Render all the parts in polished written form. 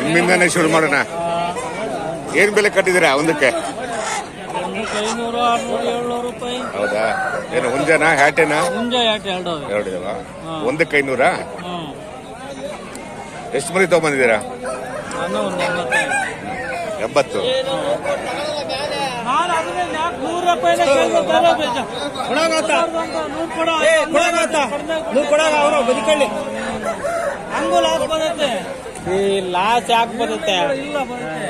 ನಿಮ್ಮಿಂದಾನೆ ಶುರು ಮಾಡೋಣ. ಏನ್ ಬೆಲೆ ಕಟ್ಟಿದ್ದೀರಾ ಒಂದಕ್ಕೆ? 500, 600, 700 ರೂಪಾಯಿ. ಹೌದಾ? ಏನು ಹುಂಜನಾ ಹ್ಯಾಟೇನಾ? ಹುಂಜ ಹ್ಯಾಟೆ ಎರಡು ಇದಾವ. ಒಂದಕ್ಕೆ 500? ಎಷ್ಟು ಮರಿ ತಗೊಂಬಂದಿದ್ದೀರಾ? 80. ಹಂಗೂ ಲಾಸ್ ಬರುತ್ತೆ. ಈ ಲಾಸ್ ಯಾಕೆ ಬರುತ್ತೆ? ಇಲ್ಲ ಬರುತ್ತೆ.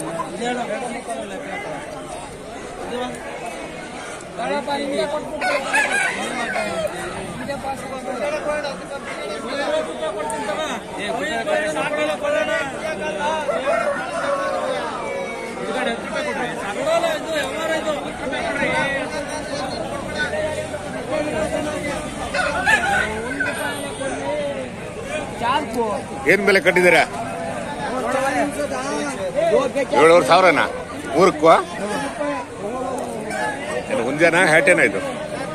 ಏನ್ ಬೆಲೆ ಕಟ್ಟಿದ್ದೀರಾ? 7,500 ಮೂರಕ್ಕೂ? ಏನು ಹುಂಜನಾ ಹ್ಯಾಟೇನಾ ಇದು?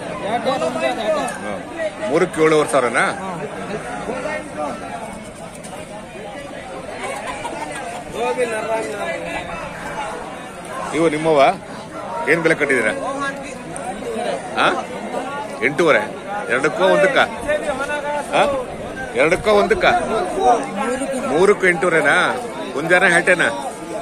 ಮೂರಕ್ಕೆ 7,500. ಇವು ನಿಮ್ಮವ? ಏನ್ ಬೆಲೆ ಕಟ್ಟಿದ್ದೀರಾ? 8,500. ಎರಡಕ್ಕೂ ಒಂದಕ್ಕ? ಎರಡಕ್ಕೂ ಒಂದಕ್ಕ? ಮೂರಕ್ಕೂ 8,500ನಾ? ಹುಂಜನಾ ಹ್ಯಾಟೇನಾ?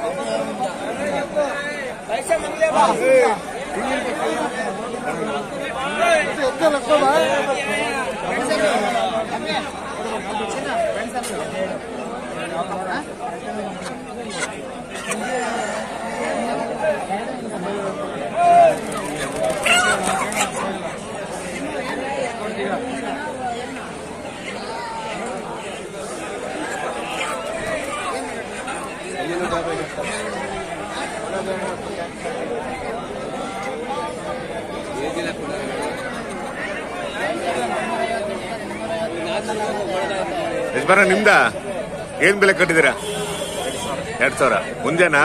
ಯಜಮಾನ ನಿಮ್ದ? ಏನ್ ಬೆಲೆ ಕಟ್ಟಿದ್ದೀರಾ? 2,000. ಮುಂಜಾನಾ?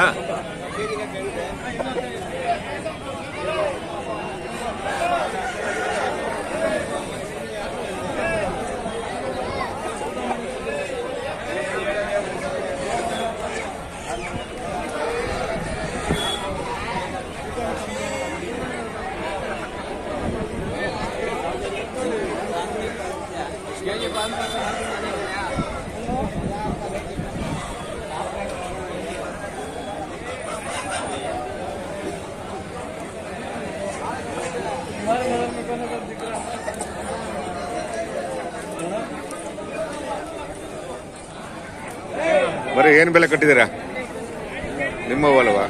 ಬರೀ ಏನ್ ಬೆಲೆ ಕಟ್ಟಿದ್ದೀರಾ? ನಿಮ್ಮವಲ್ವಾ?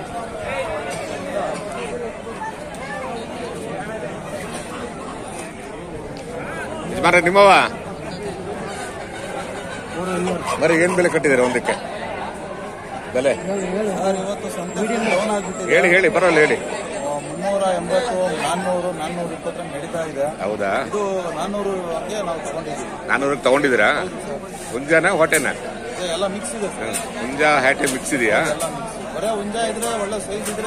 ಯಜಮಾನ ನಿಮ್ಮವ? ಬರೀ ಏನ್ ಬೆಲೆ ಕಟ್ಟಿದ್ದೀರಾ ಒಂದಕ್ಕೆ? ಬೆಲೆ ಹೇಳಿ ಪರವಾಗಿಲ್ಲ ಹೇಳಿ. 380, 400, 420 ನಡೀತಾ ಇದೆ. ಹೌದಾ? ಇದು 400 ನಾವು ತಗೊಂಡಿದ್ದೀವಿ. 400 ತಗೊಂಡಿದ್ದೀರಾ? ಹುಂಜಾನ ಹೊಟೆನಾ? ಎಲ್ಲ ಮಿಕ್ಸ್ ಇದೆ. ಹುಂಜಾ ಹ್ಯಾಟೆ ಮಿಕ್ಸ್ ಇದೆಯಾ? ಬರೇ ಹುಂಜಾ ಇದ್ರೆ ಒಳ್ಳೆ ಸೈಜ್ ಇದ್ರೆ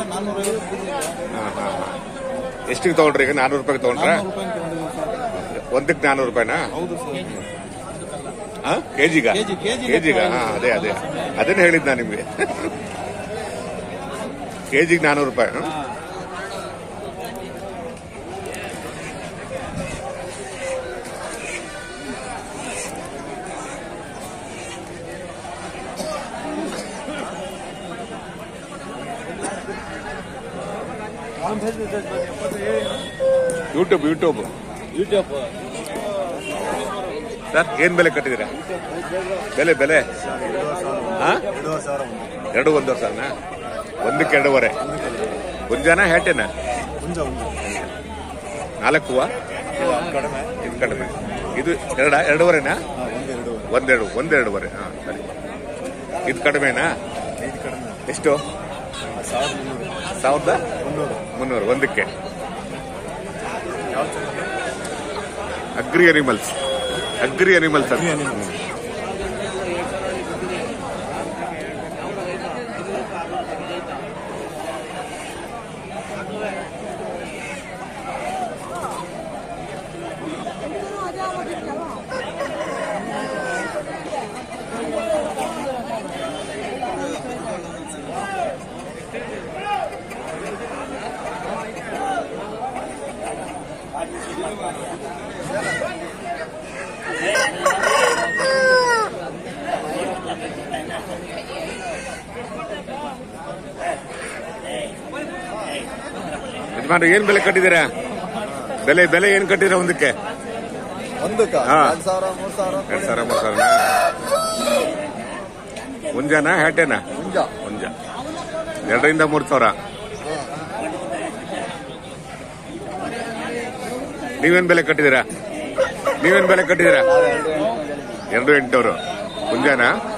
450. ಎಷ್ಟಿಗೆ ತಗೊಂಡ್ರಿ ಈಗ? 400 ರೂಪಾಯಿಗೆ ತಗೊಂಡ್ರ? ಒಂದಕ್ಕೆ 400 ರೂಪಾಯಿನಾ? ಹೌದು ಸರ್. ಕೆಜಿಗ? ಅದೇ ಅದನ್ನೇ ಹೇಳಿದ್ ನಾನು ನಿಮ್ಗೆ. ಕೆಜಿಗೆ 400 ರೂಪಾಯಿ. ಯೂಟ್ಯೂಬ್ ಸರ್, ಏನ್ ಬೆಲೆ ಕಟ್ಟಿದ್ದೀರಾ? ಬೆಲೆ 2,500. ಒಂದಕ್ಕೆ 2,500. ಹುಂಜಾನ ಹ್ಯಾಟೇನಾ? 4 ಇದು ಕಡಿಮೆ. ಇದು 2,500ನಾ? 1,200. ಸರಿ. ಇದು ಕಡಿಮೆನಾ? ಎಷ್ಟು? 1,300 ಒಂದಕ್ಕೆ. ಅಗ್ರಿ ಅನಿಮಲ್ಸ್ ಅಂತ. ಯಜಮಾನ್ರು ಏನ್ ಬೆಲೆ ಕಟ್ಟಿದ್ದೀರಾ? ಬೆಲೆ ಏನ್ ಕಟ್ಟಿದ್ದೀರಾ ಒಂದಕ್ಕೆ? ಒಂದಕ್ಕ ಹಾ. 2,000 3,000 2,000 3,000 ಮುಂಜಾನ ಹ್ಯಾಟೇನಾ? ಹುಂಜ. ಮುಂಜ 2,000 3,000. ನೀವೇನ್ ಬೆಲೆ ಕಟ್ಟಿದ್ದೀರಾ? 2,800 ಮುಂಜಾನ